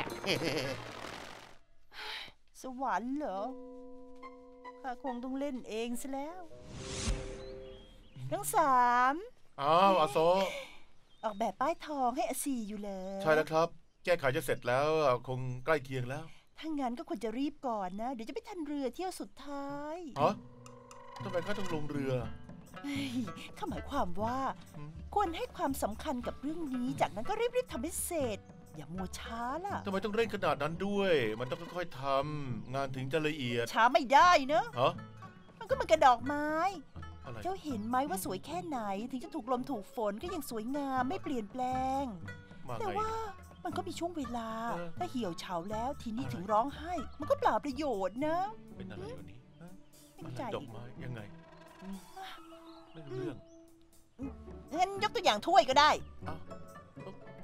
สวรรค์เหรอข้าคงต้องเล่นเองซะแล้วน้องสามอ้าวอาโซออกแบบป้ายทองให้อาสีอยู่เลยใช่แล้วครับ แก้ไขจะเสร็จแล้วคงใกล้เคียงแล้วถ้างั้นก็ควรจะรีบก่อนนะ เดี๋ยวจะไม่ทันเรือเที่ยวสุดท้ายฮะทำไมข้าต้องลงเรือเฮ้ยข้าหมายความว่าอืมควรให้ความสำคัญกับเรื่องนี้ จากนั้นก็รีบๆทำให้เสร็จ อย่ามัวช้าล่ะทำไมต้องเร่งขนาดนั้นด้วย มันต้องค่อยๆทำงานถึงจะละเอียดช้าไม่ได้เนอะฮะมันก็เหมือนกับดอกไม้อะไรเจ้าเห็นไหมว่าสวยแค่ไหน ถึงจะถูกลมถูกฝนก็ยังสวยงามไม่เปลี่ยนแปลงมาแต่ไงว่ามันก็มีช่วงเวลาเออถ้าเหี่ยวเฉาแล้วทีนี้ถึงร้องไห้ มันก็เปล่าประโยชน์นะเป็นอะไรวันนี้ฮะเป็นอะไรใจดอกไม้ยังไงอืมไม่รู้เรื่องงั้นยกตัวอย่างถ้วยก็ได้เอ้า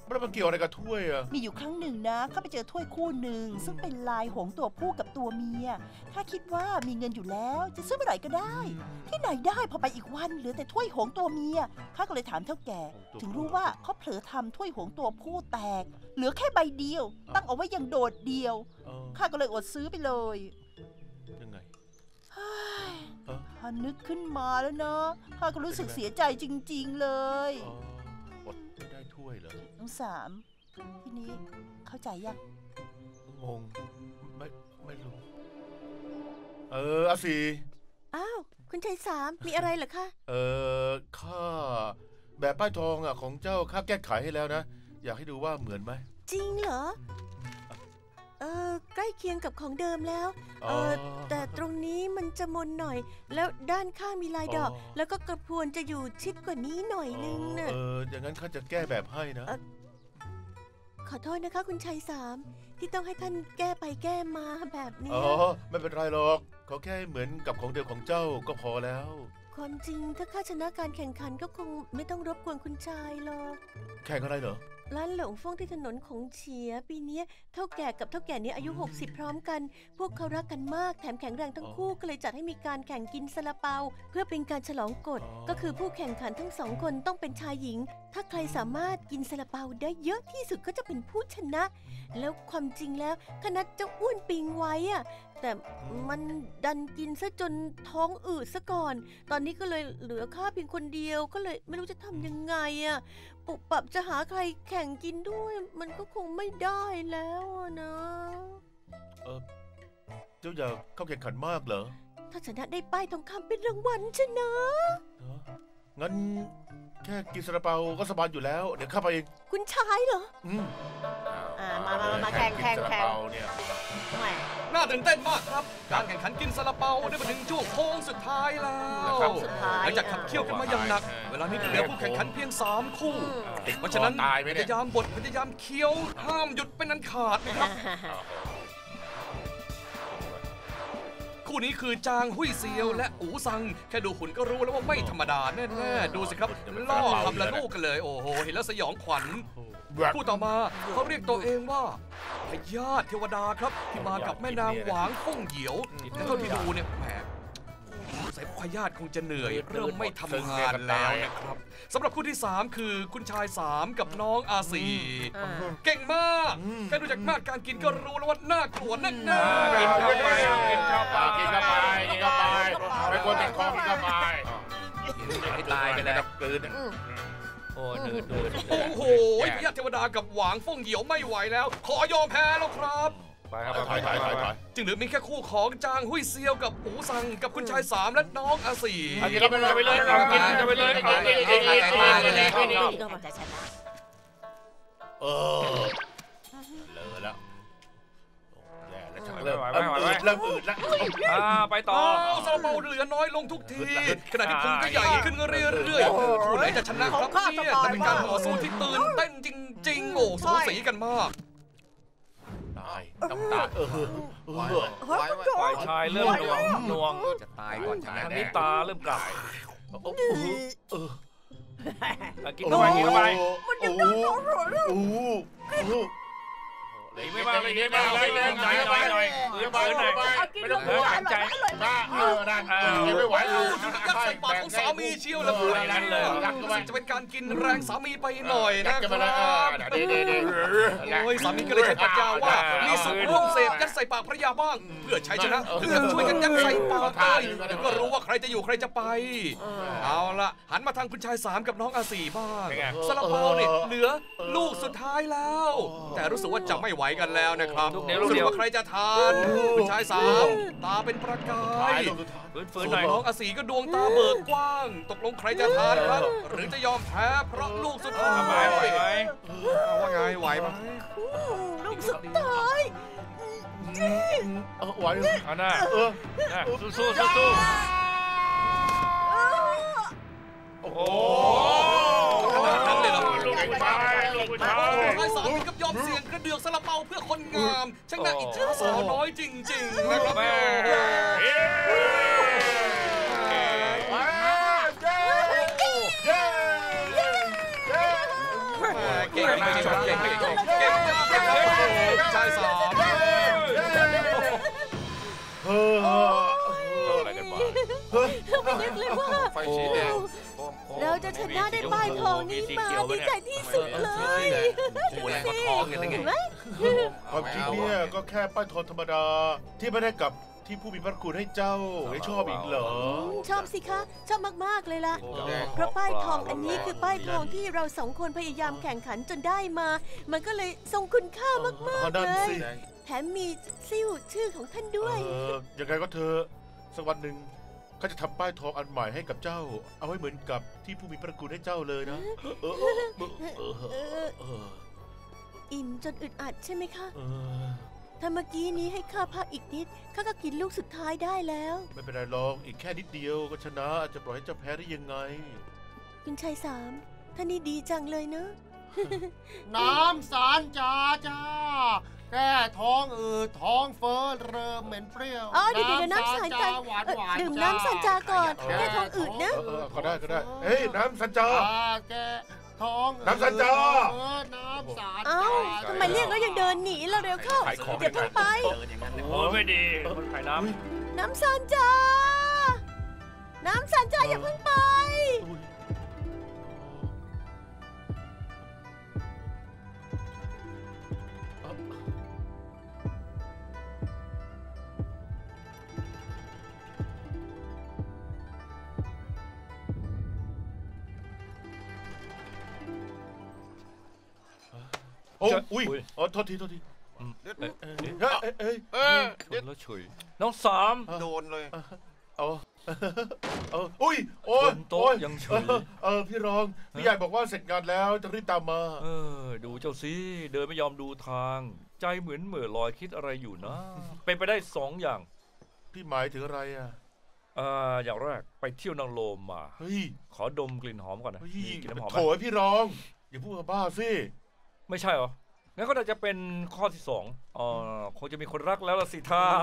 แล้วมันเกี่ยวอะไรกับถ้วยอ่ะมีอยู่ครั้งหนึ่งนะข้าไปเจอถ้วยคู่หนึ่งซึ่งเป็นลายหงส์ตัวผู้กับตัวเมียข้าคิดว่ามีเงินอยู่แล้วจะซื้อเมื่อไหร่ก็ได้ ที่ไหนได้พอไปอีกวันเหลือแต่ถ้วยหงส์ตัวเมียข้าก็เลยถามเท่าแก่ถึงรู้ว่าเขาเผลอทำถ้วยหงส์ตัวผู้แตกเหลือแค่ใบเดียวตั้งเอาไว้อย่างโดดเดียวข้าก็เลยอดซื้อไปเลยยังไงพอนึกขึ้นมาแล้วเนาะข้าก็รู้สึกเสียใจจริงๆเลยอดไม่ได้ถ้วยเหรอน้องสามทีนี้เข้าใจยังงงไม่ไม่รู้เอออาสีอ้าวคุณชายสามมีอะไรเหรอคะเออข้าแบบป้ายทองอ่ะของเจ้าข้าแก้ไขให้แล้วนะอยากให้ดูว่าเหมือนไหมจริงเหรอเออใกล้เคียงกับของเดิมแล้วเออแต่ตรงนี้มันจะมนหน่อยแล้วด้านข้างมีลายดอกแล้วก็กระพวนจะอยู่ชิดกว่านี้หน่อยนึงน่ะเอออย่างนั้นข้าจะแก้แบบให้นะขอโทษนะคะคุณชัยสามที่ต้องให้ท่านแก้ไปแก้มาแบบนี้อ๋อไม่เป็นไรหรอกเขาแค่เหมือนกับของเดิมของเจ้าก็พอแล้วความจริงถ้าข้าชนะการแข่งขันก็คงไม่ต้องรบกวนคุณชายหรอกแข่งอะไรเหรอร้านหลงฟ่งที่ถนนของเฉียปีนี้เท่าแก่กับเท่าแก่นี้อายุหกสิบพร้อมกันพวกเขารักกันมากแถมแข็งแรงทั้งคู่ก็เลยจัดให้มีการแข่งกินซาลาเปาเพื่อเป็นการฉลองกฎก็คือผู้แข่งขันทั้งสองคนต้องเป็นชายหญิงถ้าใครสามารถกินซาลาเปาได้เยอะที่สุดก็จะเป็นผู้ชนะแล้วความจริงแล้วคณะเจ้าอ้วนปิงไว้อะแต่มันดันกินซะจนท้องอืดซะก่อนตอนนี้ก็เลยเหลือข้าเพียงคนเดียวก็เลยไม่รู้จะทำยังไงอะปุบปับจะหาใครแข่งกินด้วยมันก็คงไม่ได้แล้วนะเออเจ้าอยากเข้าแข่งขันมากเหรอถ้าชนะได้ป้ายทองคำเป็นรางวัลชนะงั้นแค่กินซาลาเปาก็สบายอยู่แล้วเดี๋ยวข้าไปเองคุณชายเหรออืมอ่ามามามาแข่งแข่งแข่งน่าตื่นเต้นมากครับการแข่งขันกินซาลาเปาได้มาถึงช่วงโค้งสุดท้ายแล้วหลังจากขับเคี่ยวกันมาอย่างหนักเวลานี้เหลือผู้แข่งขันเพียงสามคู่เพราะฉะนั้นพยายามบดพยายามเคี้ยวห้ามหยุดเป็นอันขาดนะครับคู่นี้คือจางหุยเซียวและอูซังแค่ดูหุ่นก็รู้แล้วว่าไม่ธรรมดาแน่ๆดูสิครับล่อทำละลูกกันเลยโอ้โหเห็นแล้วสยองขวัญคู่ต่อมาเขาเรียกตัวเองว่าพญาเทวดาครับที่มากับแม่นางหวางฟ่งเหยียวและเท่าที่ดูเนี่ยแหมสายพญาติคงจะเหนื่อยเริ่มไม่ทำงานแล้วนะครับสำหรับคู่ที่สามคือคุณชายสามกับน้องอาซีเก่งมากแค่ดูจากมาตรการกินก็รู้แล้วว่าน่ากลัวแน่ๆกินเข้าไปกินเข้าไปกินเข้าไปกินเข้าไปไม่ควรติดคอกินเข้าไปให้ตายไปเลยครับกลืนโอ้เดือดเดือดโอ้โหพญาเทวดากับหวางฟ่งเหยียวไม่ไหวแล้วขอยอมแพ้แล้วครับไปครับถอยถอยถอยถอยจึงเหลือมีแค่คู่ของจางหุยเซียวกับอูซังกับคุณชายสามและน้องอาซีกินไปเลยไปเลยกินไปเลยกินไปเลยกินไปเลยเออเลอะแล้วแย่แล้วชักเริ่มอืดเริ่มอืดแล้วไปต่อซาลาเปาเหลือน้อยลงทุกทีขณะที่พุงก็ใหญ่ขึ้นเรื่อยๆคู่ไหนจะชนะครับเนี่ยเป็นการต่อสู้ที่ตื่นเต้นจริงๆโอ้สูสีกันมากต้องตายเออฝ่ายชายเริ่มหน่วงหน่วงจะตายก่อนชายนี่ตาเริ่มกลับกินเข้าไปกินเข้าไปมันยังน่าอร่อยเลยเลยไม่มาเลยไม่มาเลยเลยหน่อยหน่อยหน่อยเดี๋ยวไปหน่อยไม่ต้องหัวใจบ้าเออนั่นไม่ไหวเลยยัดใส่ปากของสามีเชียวเลยนั่นเลยจะเป็นการกินแรงสามีไปหน่อยนะครับโอ้ยสามีก็เลยใช้ปรัชญาว่ามีสุขร่วมเสพยัดใส่ปากภรรยาบ้างเพื่อชัยชนะถึงกับช่วยกันยัดใส่ปากได้เดี๋ยวก็รู้ว่าใครจะอยู่ใครจะไปเอาละหันมาทางคุณชายสามกับน้องอาสีบ้างซาลาเปาเนี่ยเหลือลูกสุดท้ายแล้วแต่รู้สึกว่าจะไม่ไหวกันแล้วนะครับรู้สึกว่าใครจะทานคุณชายสามตาเป็นประกายฝืนๆหน่อยน้องอาศีก็ดวงตาเบิกกว้างตกลงใครจะทานครับหรือจะยอมแพ้เพราะลูกสุดท้ายไหวไหมว่าไงไหวไหมลูกสุดท้ายไหวเอาหน้าสู้สู้สู้สู้โอ้โหขนาดนั้นเลยเหรอลูกชายลูกชายสามีกับยอมเสี่ยงกระเดือกซาลาเปาเพื่อคนงามช่างน่าอิจฉาสาวน้อยจริงๆนะครับแม่เก่งเก่งเก่งเก่งเก่งเก่งชายสามเฮ้ออะไรกันบ้างไม่นึกเลยว่าไฟสีแดงเราจะชนะได้ป้ายทองนี้มาดีใจที่สุดเลยโอ้โหแรงก็ท้องอย่างนี้เห็นไหมความจริงเนี่ยก็แค่ป้ายทองธรรมดาที่ไม่ได้กับที่ผู้มีพระคุณให้เจ้าไม่ชอบอีกเหรอชอบสิคะชอบมากๆเลยล่ะเพราะป้ายทองอันนี้คือป้ายทองที่เราสองคนพยายามแข่งขันจนได้มา มันก็เลยทรงคุณค่ามากๆเลยแถมมีซิ่วชื่อของท่านด้วยเออยังไงก็เธอสักวันหนึ่งข้าจะทำป้ายทองอันใหม่ให้กับเจ้า เอาไว้เหมือนกับที่ผู้มีพระคุณให้เจ้าเลยนะเออเออเออเอออิ่มจนอึดอัดใช่ไหมคะเออถ้าเมื่อกี้นี้ให้ข้าพักอีกนิดข้าก็กินลูกสุดท้ายได้แล้วไม่เป็นไรหรอกอีกแค่นิดเดียวก็ชนะจะปล่อยให้เจ้าแพ้ได้ยังไงคุณชายสามท่านนี่ดีจังเลยเนอะน้ำสารจ้าจ้าแก้ท้องอืดท้องเฟ้อเริ่มเหม็นเปรี้ยวอ๋อเดี๋ยวเดี๋ยวน้ำสันจาหวานหวานดื่มน้ำสันจาก่อนแก้ท้องอืดนะเออเออก็ได้ก็ได้เฮ้ยน้ำสัญจาแก้ท้องน้ำสัญจาเออน้ำสารเอ้าทำไมเรียกแล้วยังเดินหนีเราเร็วเข้าขายของอย่าเพิ่งไปโอ้ไม่ดีมันขายน้น้ำสันจา น้ำสันจาอย่าเพิ่งไปโอ้อุ้ยอ๋อโทษทีโทษทีำเด็ดเอ้ยเอ้ยเอ้ยเออชนแล้วเฉยน้องสามโดนเลยเอาเอออุ้ยโอ้บยนโต๊ะโอ้ยยังเฉยเออเออพี่รองพี่ใหญ่บอกว่าเสร็จงานแล้วจะรีบตามมาเออดูเจ้าสิเดินไม่ยอมดูทาง ใจเหมือนเหม่อลอยคิดอะไรอยู่นะ เป็นไปได้สองอย่างพี่หมายถึงอะไรอ่ะอ่าอย่างแรกไปเที่ยวนางโลมมาเฮ้ยขอดมกลิ่นหอมก่อนนะเฮ้ยมีกลิ่นน้ำหอมไหโถมยพี่รอง อย่าพูดบ้าสิไม่ใช่เหรอ งั้นก็น่าจะเป็นข้อที่สองอ๋อคงจะมีคนรักแล้วล่ะสิท่า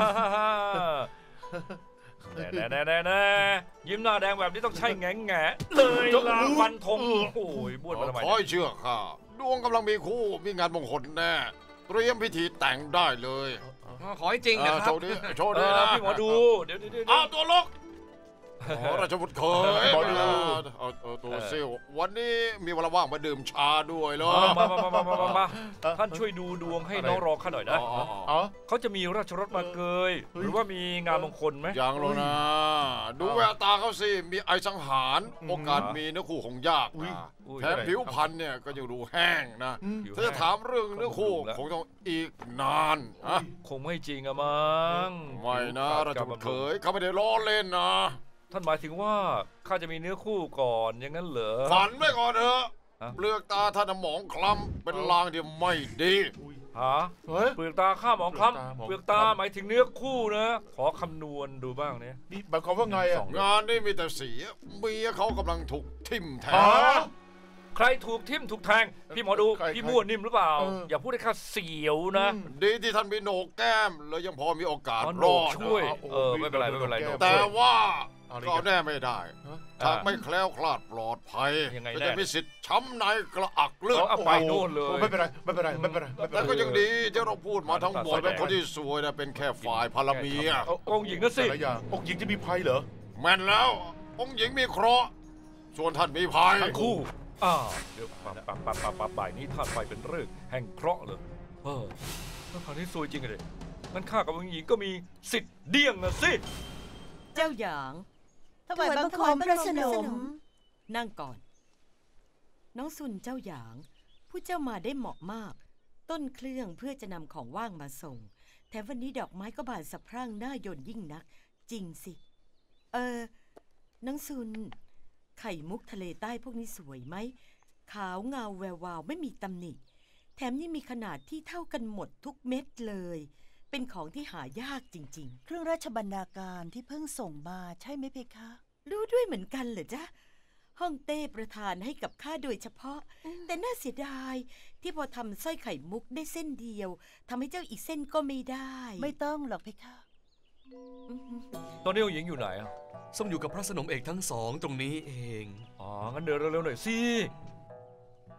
แน่แน่แน่แน่แน่ยิ้มหน้าแดงแบบนี้ต้องใช่แง่แง่เลยลาฟันธงโอ้ยบ้วนมาทำไมขอให้เชื่อข้าดวงกำลังมีคู่มีงานมงคลแน่เตรียมพิธีแต่งได้เลยขอให้จริงนะอ่าคโชรับว์นี้โชว์เอนี้อนะพี่หมอดูเดี๋ยวเดี๋ยวเดี๋ยวเอาตัวลกขอราชบุตรเคยหมอดูเอาเอาตัวซิลวันนี้มีเวลาว่างมาดื่มชาด้วยเหรอมามามามามามามาท่านช่วยดูดวงให้น้องรองข้าหน่อยนะอ๋ออ๋ออ๋ออ๋อเขาจะมีราชรถมาเกย หรือว่ามีงานมงคลไหมยังหรอกนะ ดูแววตาเขาสิ มีไอสังหารอืมโอกาสมีเนื้อคู่คงยากอุ๊ยนะอุ้ยแถมผิวพรรณเนี่ยก็ยังดูแห้งนะอืมผิวถ้าจะถามเรื่องเนื้อคู่แล้วคงต้องอีกนานนะคงไม่จริงอะมั้งไม่นะราชบุตรเคยเขาไม่ได้ล้อเล่นนะท่านหมายถึงว่าข้าจะมีเนื้อคู่ก่อนอย่างนั้นเหรอฝันไว้ก่อนเถอะฮะเปลือกตาท่านน่ะหมองคล้ำเป็นลางที่ไม่ดีฮะเฮ้ยเปลือกตาข้าหมองคล้เปลือกตาหมองำเปลือกตาหมายถึงเนื้อคู่นะ ขอคำนวณดูบ้างเนี่ยนี่หมายความว่าไงอ่ะสองงานนี้มีแต่เสียเมียเขากำลังถูกทิ่มแทอ๋องใครถูกทิ่มถูกแทง พี่หมอดูใครพี่ใครมั่วนิ่มหรือเปล่าเอออย่าพูดให้ข้าเสียวนะอืมดีที่ท่านมีโหนกแก้มแล้วยังพอมีโอกาสอ๋อโหรนอก ดช่วยโอ้โหเออไม่เป็นไรไม่เป็นไรโหนกโหนกแต่ช่วยว่าเอาอะไรก็กันแน่ไม่ได้ ถ้าอ่าไม่แคล้วคลาดปลอดภัยยังไงก็แน่จะมีสิทธิ์ช้ำในกระอักเลือดเอาไปโน่นเลยโอ้ไม่เป็นไรไม่เป็นไรไม่เป็นไรไม่เป็นแต่ไรก็ยังดีที่เราพูดมาทั้งหมดตัดสายและคนที่สวยนะเป็นแค่ฝ่ายพลเมียเอาองค์หญิงก็สิแต่ละอย่างองค์หญิงจะมีภัยเหรอแม่นแล้ว องค์หญิงมีเคราะห์ส่วนท่านมีภัยทั้งคู่อ่าเดี๋ยวปับปับปับปับปับบ่ายนี้ท่านไปเป็นฤกษ์แห่งเคราะห์เลยเออแล้วคราวนี้ซวยจริงเลยงั้นข้ากับองค์หญิงก็มีสิทธิ์เดี่ยงนะสิเจ้าหยางถวายบังคมพระสนมนั่งก่อน น้องซุนเจ้าหยาง ผู้เจ้ามาได้เหมาะมาก ต้นเครื่องเพื่อจะนำของว่างมาส่ง แถมวันนี้ดอกไม้ก็บานสะพรั่งน่ายนยิ่งนัก จริงสิ เออ น้องซุน ไข่มุกทะเลใต้พวกนี้สวยไหม ขาวเงาแวววาวไม่มีตำหนิ แถมยังมีขนาดที่เท่ากันหมดทุกเม็ดเลย เป็นของที่หายากจริงเครื่องราชบรรณาการที่เพิ่งส่งมาใช่ไหมเพคะๆ รู้ด้วยเหมือนกันเหรอจ๊ะ ฮ่องเต้ประทานให้กับข้าโดยเฉพาะ แต่น่าเสียดายที่พอทำสร้อยไข่มุกได้เส้นเดียวทำให้เจ้าอีกเส้นก็ไม่ได้ไม่ต้องหรอกเพคะอื้อหือตอนนี้องค์หญิงอยู่ไหนอ่ะทรงอยู่กับพระสนมเอกทั้งสองตรงนี้เองอ๋องั้นเดินเร็วๆหน่อยสิเ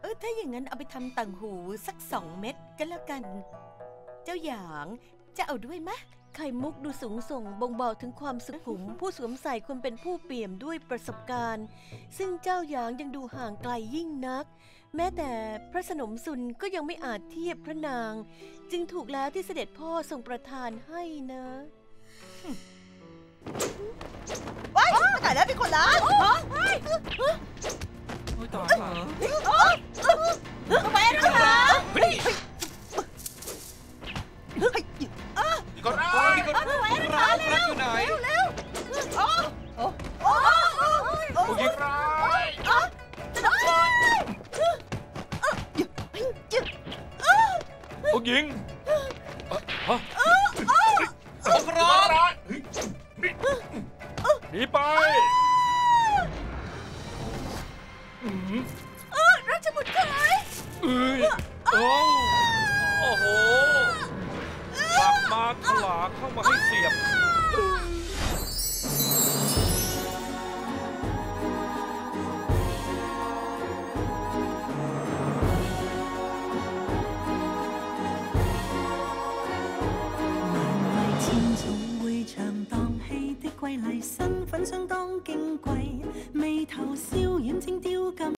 อถ้าอย่างนั้นเอาไปทำต่างหูสักสองเม็ดกันแล้วกัน เจ้าหยางจะเอาด้วยมะไข่มุกดูสูงส่งบ่งบอกถึงความสุขุม ผู้สวมใส่ควรเป็นผู้เปี่ยมด้วยประสบการณ์ ซึ่งเจ้าหยางยังดูห่างไกลยิ่งนัก แม้แต่พระสนมสุนก็ยังไม่อาจเทียบพระนาง จึงถูกแล้วที่เสด็จพ่อทรงประทานให้นะว้ายตายแล้วเป็นคนละโอ้ยตายเหรอทำไมนะคะก็ร้ายก็ร้ายร้ายอยู่ไหนเร็วโอ้โอ้โอ้โอ้ยิงร้ายองค์หญิงฮะองร้ายหนีไปราชบุตรเคยเอ้ยโอ้โอ้โหหลักมาถลาเข้ามาให้เสียบ貴麗身份相當矜貴，眉頭笑遠正雕金。